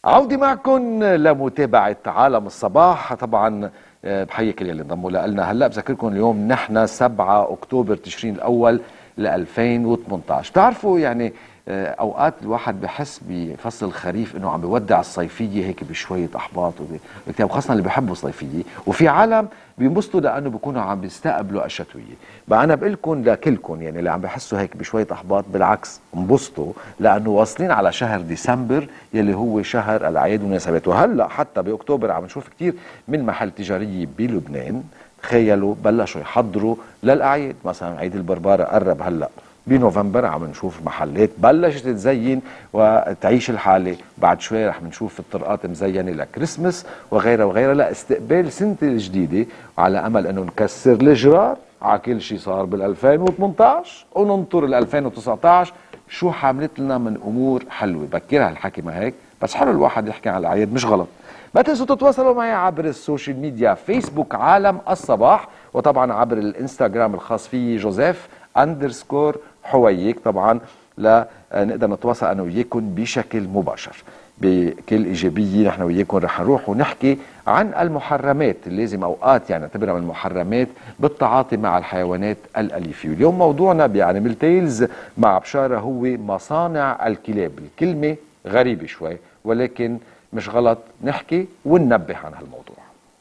عودة معكم لمتابعة عالم الصباح. طبعا بحيي كل اللي انضموا لنا هلا. بذكركم اليوم نحن 7 اكتوبر تشرين الاول ل 2018. بتعرفوا يعني اوقات الواحد بحس بفصل الخريف انه عم بيودع الصيفيه هيك بشويه احباط وبكتئاب، خاصه اللي بيحبوا الصيفيه، وفي عالم بينبسطوا لانه بيكونوا عم بيستقبلوا الشتويه. بقى انا بقول لكم لكلكم يعني اللي عم بحسوا هيك بشويه احباط، بالعكس انبسطوا لانه واصلين على شهر ديسمبر يلي هو شهر الاعياد والمناسبات. وهلا حتى باكتوبر عم نشوف كثير من محل تجاريه بلبنان تخيلوا بلشوا يحضروا للاعياد. مثلا عيد البرباره قرب هلا بنوفمبر، عم نشوف محلات بلشت تزين وتعيش الحاله. بعد شوي رح نشوف الطرقات مزينه لكريسمس وغيرها وغيرها لاستقبال سنه الجديده، وعلى امل انه نكسر الجرار على كل شيء صار بال 2018 وننطر ال 2019 شو حاملت لنا من امور حلوه. بكرها الحكي ما هيك، بس حلو الواحد يحكي عن الاعياد، مش غلط. ما تنسوا تتواصلوا معي عبر السوشيال ميديا، فيسبوك عالم الصباح، وطبعا عبر الانستغرام الخاص فيي جوزيف _ حويك، طبعا لا نقدر نتواصل انا وياكم بشكل مباشر. بكل ايجابيه نحن وياكم رح نروح ونحكي عن المحرمات اللي لازم اوقات يعني نعتبرها من المحرمات بالتعاطي مع الحيوانات الاليفه. واليوم موضوعنا بانيمال تيلز مع بشاره هو مصانع الكلاب. الكلمه غريبه شوي ولكن مش غلط نحكي وننبه عن هالموضوع.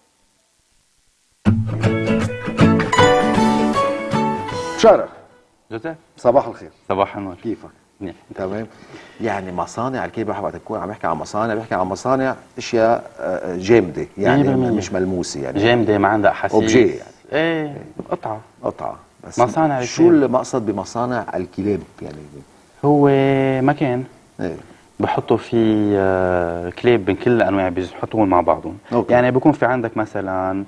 بشاره جوزيف، صباح الخير. صباح النور. كيفك؟ منيح. تمام. يعني مصانع الكلاب، وقت تكون عم بحكي عن مصانع بحكي عن مصانع اشياء جامده يعني مش ملموسه، يعني جامده ما عندها احاسيس، اوبجي يعني ايه قطعه بس. مصانع شو المقصد بمصانع الكلاب يعني؟ هو مكان ايه بحطوا فيه كلاب من كل الانواع بيحطوهم مع بعضهم. يعني بيكون في عندك مثلا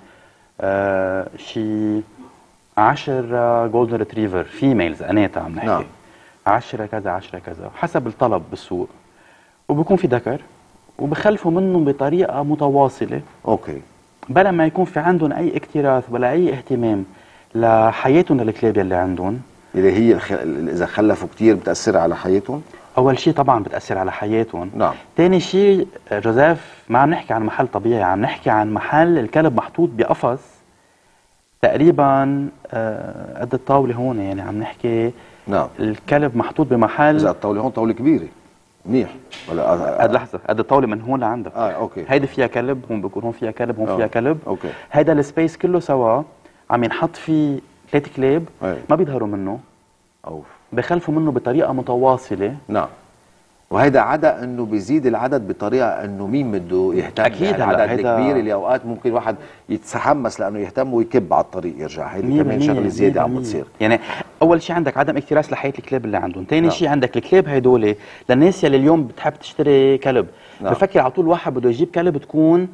شي 10 جولدن ريتريفر فيميلز اناتا عم نحكي. 10 كذا 10 كذا حسب الطلب بالسوق، وبكون في ذكر وبخلفوا منهم بطريقه متواصله. بلا ما يكون في عندهم اي اكتراث ولا اي اهتمام لحياتهم للكلاب اللي عندهم، اللي هي اذا خلفوا كثير بتاثر على حياتهم. اول شيء طبعا بتاثر على حياتهم. نعم. ثاني شيء جوزيف، ما عم نحكي عن محل طبيعي، عم نحكي عن محل الكلب محطوط بقفص تقريبا قد الطاوله هون. يعني عم نحكي نعم الكلب محطوط بمحل. اذا الطاوله هون طاوله كبيره منيح ولا قد لحظه قد الطاوله من هون لعندك. اوكي. هيدي فيها كلب، هون بيكون هون فيها كلب، هون فيها كلب. اوكي. هيدا السبيس كله سوا عم ينحط فيه 3 كلاب ما بيظهروا منه، بخلفوا منه بطريقه متواصله. نعم. وهيدا عدا انه بيزيد العدد بطريقه انه مين بده يهتم. اكيد العدد الكبير اللي اوقات ممكن واحد يتحمس لانه يهتم ويكب على الطريق يرجع. هيدي كمان شغله زياده عم بتصير. يعني اول شيء عندك عدم اكتراث لحياه الكلاب اللي عندهم. ثاني شيء عندك الكلاب هدول للناس يلي اليوم بتحب تشتري كلب. بفكر على طول واحد بده يجيب كلب تكون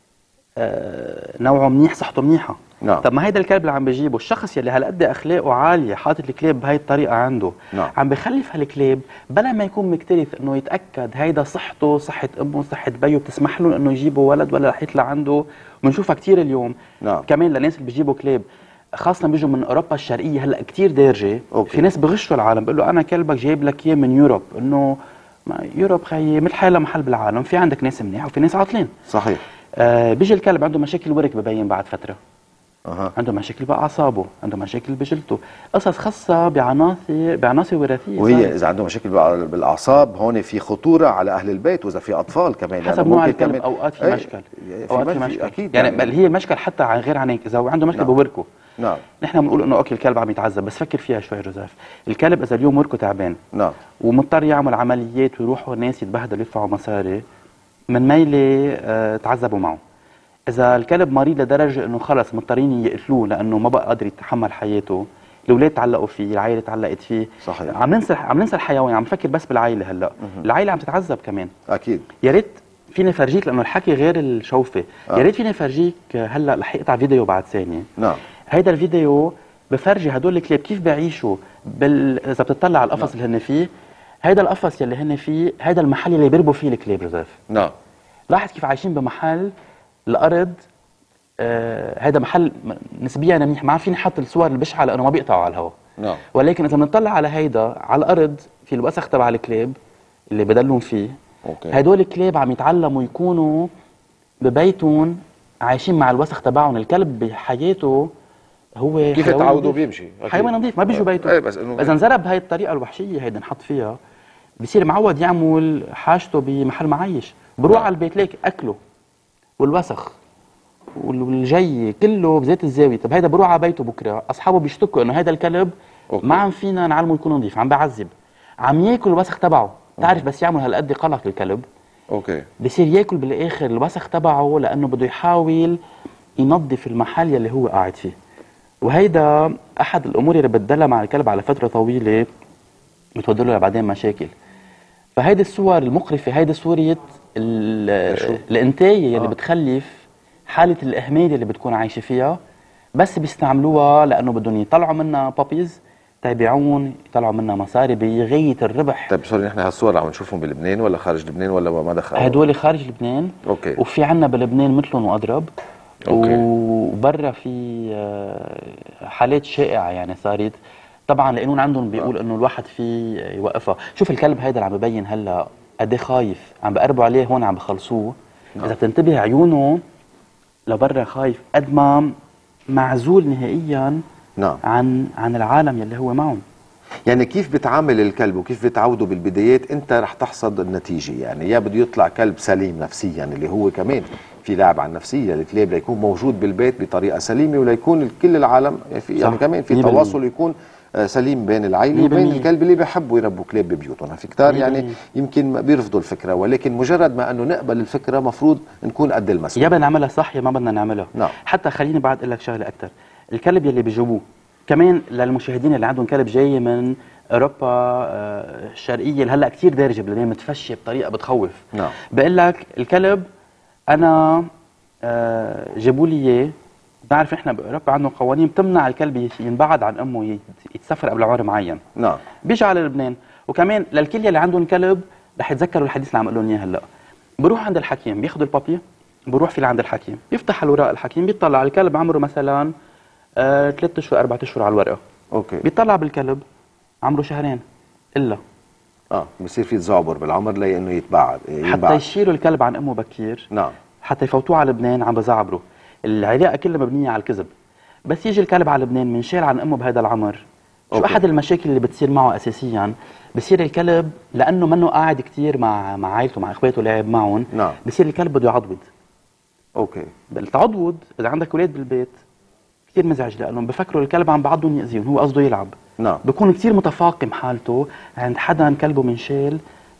نوعه منيح، صحته منيحه. طب ما هيدا الكلب اللي عم بيجيبه الشخص يلي هالقد اخلاقه عاليه حاطط الكلاب بهي الطريقه عنده، عم بخلف هالكلاب بلا ما يكون مكترث انه يتاكد هيدا صحته، صحه امه، صحه بيو بتسمح له انه يجيبوا ولد ولا رح يطلع عنده. بنشوفها كثير اليوم. كمان للناس اللي بيجيبوا كلاب خاصه بيجوا من اوروبا الشرقيه هلا كثير دارجه. في ناس بغشوا العالم بيقول له انا كلبك جايب لك اياه من يوروب، انه يوروب خيي مثل حالها محل بالعالم. في عندك ناس منيح وفي ناس عاطلين. صحيح. بيجي الكلب عنده مشاكل ورك ببين بعد فتره. عنده مشاكل باعصابه، عنده مشاكل بجلده، قصص خاصه بعناصر وراثيه. وهي اذا عنده مشاكل بالاعصاب هون في خطوره على اهل البيت، واذا في اطفال كمان حسب نوع الكلب. اوقات في مشكل، اوقات في مشكل اكيد. يعني بل هي المشكل حتى عن غير عن هيك، اذا عنده مشكل بوركه. نحن بنقول انه اوكي الكلب عم يتعذب، بس فكر فيها شوي جوزيف. الكلب اذا اليوم وركه تعبان ومضطر يعمل عمليات ويروحوا الناس يتبهدلوا يدفعوا مصاري، من ميله تعذبوا معه. إذا الكلب مريض لدرجة إنه خلص مضطرين يقتلوه لأنه ما بقى قادر يتحمل حياته، الأولاد تعلقوا فيه، العائلة تعلقت فيه. صحيح. عم ننسى الحيوان، عم نفكر بس بالعائلة هلا. العائلة عم تتعذب كمان. أكيد. يا ريت فيني فرجيك لأنه الحكي غير الشوفة، يا ريت فيني فرجيك هلا رح يقطع فيديو بعد ثانية. هيدا الفيديو بفرجي هدول الكلاب كيف بيعيشوا إذا بتطلع على القفص اللي هن فيه. هيدا القفص يلي هن فيه، هيدا المحل اللي بيربوا فيه الكلاب جوزيف. لاحظ كيف عايشين بمحل الارض. هذا محل نسبيا منيح، ما عارفين نحط الصور البشعه لانه ما بيقطعوا على الهواء. ولكن اذا بنطلع على هيدا على الارض في الوسخ تبع الكلاب اللي بدلهم فيه، هدول الكلاب عم يتعلموا يكونوا ببيتهم عايشين مع الوسخ تبعهم. الكلب بحياته هو كيف تعودوا بيمشي حيوان نظيف ما بيجوا بيته. بس اذا انزرب بهي الطريقه الوحشيه هيدي نحط فيها بصير معود يعمل حاجته بمحل معيش، بروح على البيت ليك اكله والوسخ والجي كله بزيت الزاويه. طب هيدا بروح على بيته بكره اصحابه بيشتكوا انه هيدا الكلب ما عم فينا نعلمه يكون نظيف، عم بعذب، عم ياكل الوسخ تبعه. بتعرف بس يعمل هالقد قلق الكلب بصير ياكل بالاخر الوسخ تبعه لانه بده يحاول ينظف المحل يلي هو قاعد فيه. وهيدا احد الامور اللي بتدلى مع الكلب على فتره طويله بتودي له بعدين مشاكل. فهيدي الصور المقرفه، هيدي صوره الانتايه يلي بتخلف حاله الاهمال اللي بتكون عايشه فيها، بس بيستعملوها لانه بدهم يطلعوا منها بابيز تيبيعون، يطلعوا منها مصاري بغايه الربح. طيب سوري، نحن هالصور عم نشوفهم بلبنان ولا خارج لبنان ولا ما دخل؟ هدول خارج لبنان. وفي عنا بلبنان مثلهم واضرب. وبرا في حالات شائعه يعني صارت. طبعا القانون عندهم بيقول انه الواحد في يوقفها. شوف الكلب هيدا اللي عم ببين هلا قد ايه خايف، عم بقربوا عليه هون عم بخلصوه. اذا بتنتبه عيونه لبرا خايف، قد ما معزول نهائيا عن العالم يلي هو معهم. يعني كيف بتعامل الكلب وكيف بتعوده بالبدايات انت رح تحصد النتيجه. يعني يا بده يطلع كلب سليم نفسيا اللي هو كمان في لعب على النفسيه، الكلاب ليكون موجود بالبيت بطريقه سليمه وليكون كل العالم يعني كمان في تواصل يكون سليم بين العائله وبين الكلب اللي بيحبوا يربوا كلاب ببيوتهم. في كتار يعني يمكن بيرفضوا الفكره، ولكن مجرد ما انه نقبل الفكره مفروض نكون قد المسؤوليه. يا بدنا نعملها صح يا ما بدنا نعملها. حتى خليني بعد اقول لك شغله اكثر. الكلب يلي بيجيبوه كمان للمشاهدين اللي عندهم كلب جاي من اوروبا الشرقيه اللي هلا كثير دارجه بلبنان متفشيه بطريقه بتخوف. بقول لك الكلب انا جابوا لي اياه. بنعرف احنا باوروبا عندهم قوانين بتمنع الكلب ينبعد عن امه يتسفر قبل عمر معين. بيجي على لبنان. وكمان للكل اللي عندهم كلب رح يتذكروا الحديث اللي عم اقول لهم اياه هلا. بروح عند الحكيم بياخذ البابي، بروح في لعند الحكيم بيفتح الوراق، الحكيم بيطلع على الكلب عمره مثلا 3 اشهر 4 اشهر على الورقه. بيطلع بالكلب عمره شهرين الا بصير في تزعبر بالعمر لانه يتبعد حتى يشيلوا الكلب عن امه بكير. حتى يفوتوه على لبنان عم بزعبروا. العلاقه كلها مبنيه على الكذب. بس يجي الكلب على لبنان منشال عن امه بهذا العمر. شو احد المشاكل اللي بتصير معه اساسيا؟ بصير الكلب لانه منه قاعد كثير مع عائلته مع اخواته لاعب معهم. بصير الكلب بده يعضوض. التعضوض اذا عندك اولاد بالبيت كثير مزعج لانهم بفكروا الكلب عم بعضهم يأذيهم، هو قصده يلعب. بكون كثير متفاقم حالته عند حدا كلبه منشال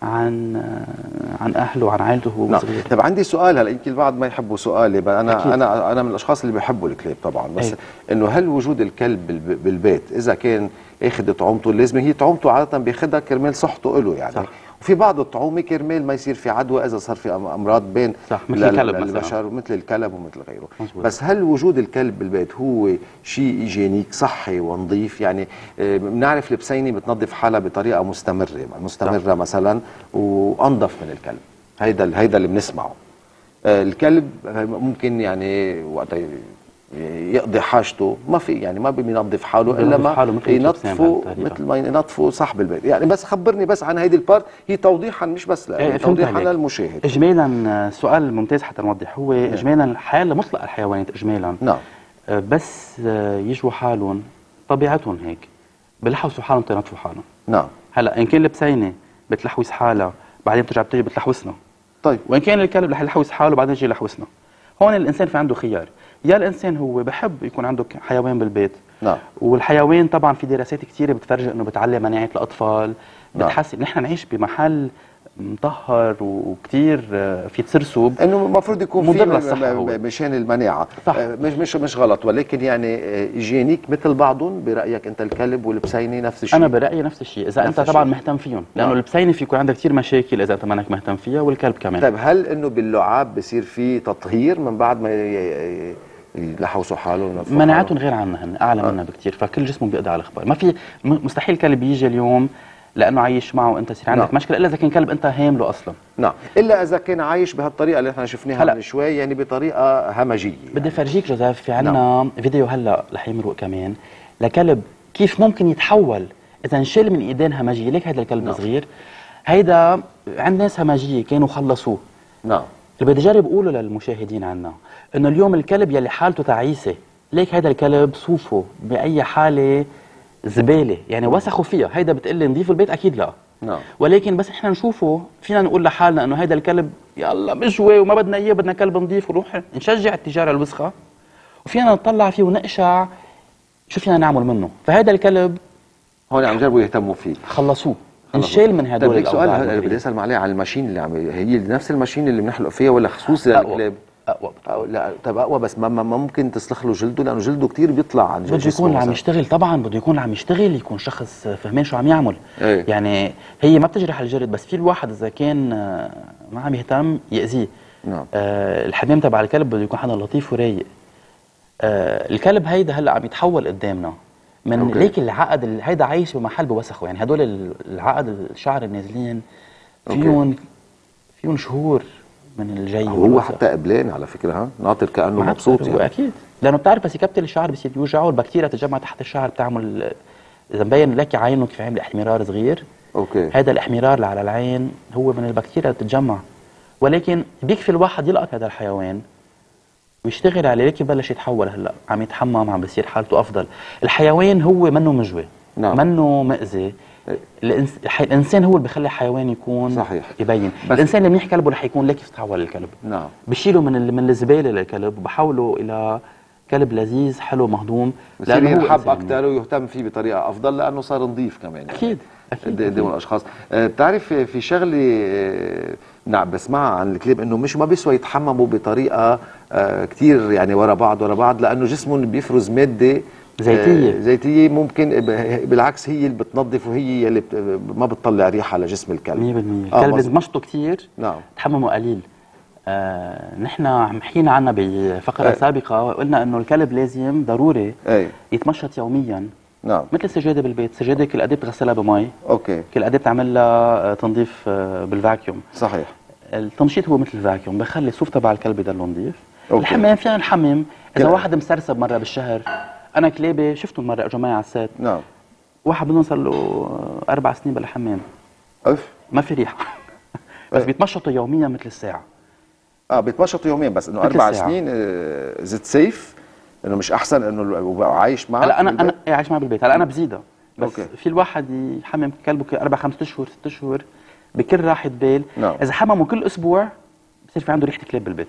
عن اهله وعن عائلته وهو صغير. طيب عندي سؤال هلا، يمكن البعض ما يحبوا سؤالي، انا من الاشخاص اللي بيحبوا الكلاب طبعا، بس انه هل وجود الكلب بالبيت اذا كان اخذ طعومته اللازمه، هي طعومته عاده بياخذها كرمال صحته له يعني. وفي بعض الطعومه كرمال ما يصير في عدوى اذا صار في امراض بين مثل الكلب البشر مثل الكلب ومثل غيره. بس هل وجود الكلب بالبيت هو شيء ايجينيك صحي ونظيف؟ يعني بنعرف البسينه بتنظف حالها بطريقه مستمره مثلا وانظف من الكلب. هيدا اللي بنسمعه. الكلب ممكن يعني وقت يقضي حاجته ما في يعني ما بينظف حاله الا ما ينظفه مثل ما ينظفوا صاحب البيت يعني. بس خبرني بس عن هيدي البارت، هي توضيحا مش بس توضيحا للمشاهد. اجمالا سؤال ممتاز حتى نوضح. هو اجمالا الحياه مطلق الحيوانات اجمالا بس يجوا حالهم طبيعتهم هيك بلحوسوا حالهم تنظفوا حالهم. هلا ان كان البسينه بتلحوس حالها بعدين بترجع بتجي بتلحوسنا. طيب وان كان الكلب رح يلحوس حاله بعدين يجي يلحوسنا. هون الانسان في عنده خيار، يا الانسان هو بحب يكون عنده حيوان بالبيت. والحيوان طبعا في دراسات كثيره بتفرجي انه بتعلي مناعه الاطفال، بتحسن. نحن نعيش بمحل مطهر وكثير في تسرسب، انه المفروض يكون في مشان المناعه. مش غلط، ولكن يعني جينيك مثل بعضهم برايك انت الكلب والبسينه نفس الشيء؟ انا برايي نفس الشيء اذا انت طبعا مهتم فيهم، لانه البسينه في يكون عندك كثير مشاكل اذا انت منك مهتم فيها، والكلب كمان. طيب هل انه باللعاب بصير في تطهير من بعد ما يلحوسوا حاله؟ مناعتهم غير عنا، هن اعلى منا بكثير، فكل جسمه بيقضي على الاخبار. ما في مستحيل كلب يجي اليوم لانه عايش معه وانت يصير عندك مشكله، الا اذا كان كلب انت هامله اصلا. الا اذا كان عايش بهالطريقه اللي احنا شفناها من شوي، يعني بطريقه همجيه. بدي افرجيك جوزيف، في عندنا فيديو هلا رح يمرق كمان لكلب كيف ممكن يتحول اذا انشل من ايدين همجيه. ليك هذا الكلب صغير هيدا عند ناس همجيه كانوا خلصوه. نعم. اللي بدي اجرب اقوله للمشاهدين عنا انه اليوم الكلب يلي حالته تعيسه، ليك هيدا الكلب صوفه باي حاله زباله، يعني وسخوا فيها، هيدا بتقلي نضيف البيت اكيد لا. نعم. ولكن بس احنا نشوفه فينا نقول لحالنا انه هيدا الكلب يلا مشوي وما بدنا اياه، بدنا كلب نضيف، ونروح نشجع التجاره الوسخه، وفينا نطلع فيه ونقشع شو فينا نعمل منه. فهيدا الكلب هون عم جربوا يهتموا فيه، خلصوه انشال من هدول. طيب سؤال هلا بدي اسال عليه على الماشين اللي هي نفس الماشين اللي بنحلق فيها ولا خصوصي للكلاب؟ اقوى. لا طيب اقوى، بس ما ممكن تسلخ له جلده لانه جلده كثير بيطلع عن جلده. بده يكون عم يشتغل طبعا، بده يكون عم يشتغل، يكون شخص فهمان شو عم يعمل. ايه؟ يعني هي ما بتجرح الجلد، بس في الواحد اذا كان ما عم يهتم ياذيه. نعم. الحمام تبع الكلب بده يكون حدا لطيف ورايق. الكلب هيدا هلا عم يتحول قدامنا من أوكي. ليك العقد هيدا عايش بمحل بوسخه، يعني هدول العقد الشعر النازلين فيهم شهور من الجاي. هو حتى قبلان على فكره، ها ناطر كانه مبسوط يعني. اكيد، لانه بتعرف بس يكبتل الشعر بصير يوجعه، البكتيريا تتجمع تحت الشعر بتعمل، اذا مبين لك عينه كيف عامل احمرار صغير. اوكي. هذا الاحمرار اللي على العين هو من البكتيريا اللي بتتجمع، ولكن بيكفي الواحد يلقط هذا الحيوان ويشتغل عليه، لكن بلش يتحول هلا، عم يتحمم، عم بصير حالته افضل. الحيوان هو منه مجوي. نعم. منه مأذي. الانسان هو اللي بخلي الحيوان يكون صحيح يبين. الانسان اللي منيح كلبه رح يكون لك كيف تحول الكلب. نعم. بشيله من الزباله للكلب وبحوله الى كلب لذيذ حلو مهضوم، لانه ينحب اكثر ويهتم فيه بطريقه افضل لانه صار نظيف كمان. اكيد اكيد قدام الاشخاص. بتعرف في شغله نعم بسمعها عن الكلاب، انه مش ما بيسوى يتحمموا بطريقه كثير يعني ورا بعض، لانه جسمهم بيفرز ماده زيتيه ممكن بالعكس هي اللي بتنظف، وهي اللي ما بتطلع ريحه لجسم الكلب. 100%. الكلب لازم مشطه كثير. نعم. تحممه قليل. نحن عم حكينا عنها بفقره سابقه، وقلنا انه الكلب لازم ضروري يتمشط يوميا. نعم. مثل السجاده بالبيت، السجاده كل قد ايه بتغسلها بمي. اوكي. كل قد ايه بتعمل لها تنظيف بالفاكيوم. صحيح. التمشيط هو مثل الفاكيوم، بخلي الصوف تبع الكلب يضله نظيف. الحمام فينا نحمم اذا واحد مسرسب مره بالشهر. انا كلابي شفتهم مره اجوا معي على السات. نعم. واحد منهم صار له 4 سنين بلا حمام. اوف. ما في ريحه. بس بيتمشطوا يوميا مثل الساعه. بيتمشطوا يوميا، بس انه 4 سنين زت سيف، انه مش احسن انه عايش معك؟ هلا انا عايش معي بالبيت، هلا انا بزيدها، بس أوكي. في الواحد يحمم كلبه 4 5 اشهر 6 اشهر بكل راحه بال. نعم. اذا حممه كل اسبوع بصير في عنده ريحه كلاب بالبيت.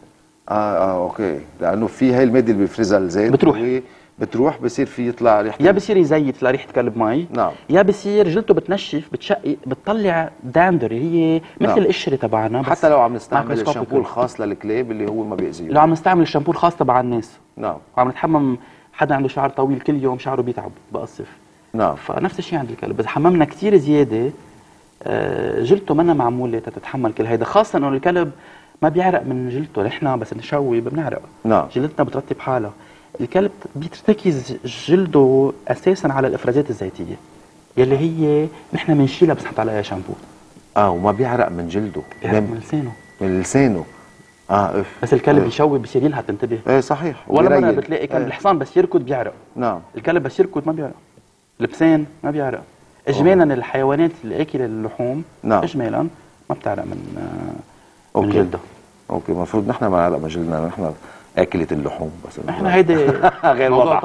اوكي، لانه في هاي الماده اللي بيفرزها الزيت بتروح بصير في يطلع ريحه، يا بصير يزيت لريحه كلب مي. نعم. يا بصير جلده بتنشف بتشقق بتطلع داندري، هي مثل نعم. القشره تبعنا، بس حتى لو عم نستعمل الشامبو الخاص للكلاب اللي هو ما بيأذيه، لو عم نستعمل الشامبو الخاص تبع الناس. نعم. وعم نتحمم، حدا عنده شعر طويل كل يوم شعره بيتعب بقصف. نعم. فنفس الشيء عند الكلب، اذا حممنا كثير زياده جلته منا معموله تتحمل كل هيدا، خاصه انه الكلب ما بيعرق من جلده، نحن بس نشوي بنعرق. نعم. جلدتنا بترطب حالها. الكلب بيرتكز جلده اساسا على الافرازات الزيتيه يلي هي نحن بنشيلها بس نحط عليها شامبو. وما بيعرق من جلده، بيعرق من لسانه. من لسانه. بس الكلب يشوي بصير يلهث، تنتبه. ايه صحيح. ولا مره بتلاقي كلب الحصان بس يركض بيعرق. نعم. الكلب بس يركض ما بيعرق. البسان ما بيعرق. اجمالا الحيوانات اللي اكله اللحوم نعم. اجمالا ما بتعرق من جلدها. اوكي، المفروض نحن ما نعرق من جلدنا، نحن أكلة اللحوم، بس احنا هيدي غير وضع.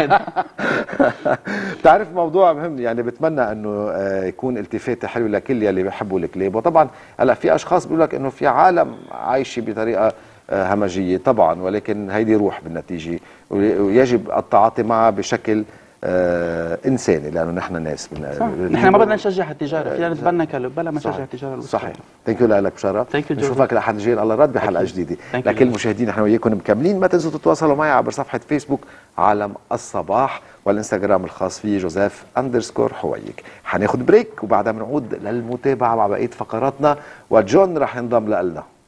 بتعرف موضوع مهم، يعني بتمنى انه يكون التفاته حلو لكل يلي بيحبوا الكلاب. وطبعا هلا في اشخاص بيقول لك انه في عالم عايشه بطريقه همجيه طبعا، ولكن هيدي روح بالنتيجه، ويجب التعاطي معها بشكل انساني، لانه نحن ناس. نحن ما بدنا نشجع التجاره، فينا نتبنى كلب بلا ما نشجع التجاره. صحيح. ثانك يو لك بشاره. نشوفك لحد جاي الله رد بحلقه جديده. لكل المشاهدين نحن وياكم مكملين، ما تنسوا تتواصلوا معي عبر صفحه فيسبوك عالم الصباح، والانستغرام الخاص فيه جوزيف_حويك. حناخد بريك وبعدها بنعود للمتابعه مع بقيه فقراتنا، وجون رح ينضم لنا.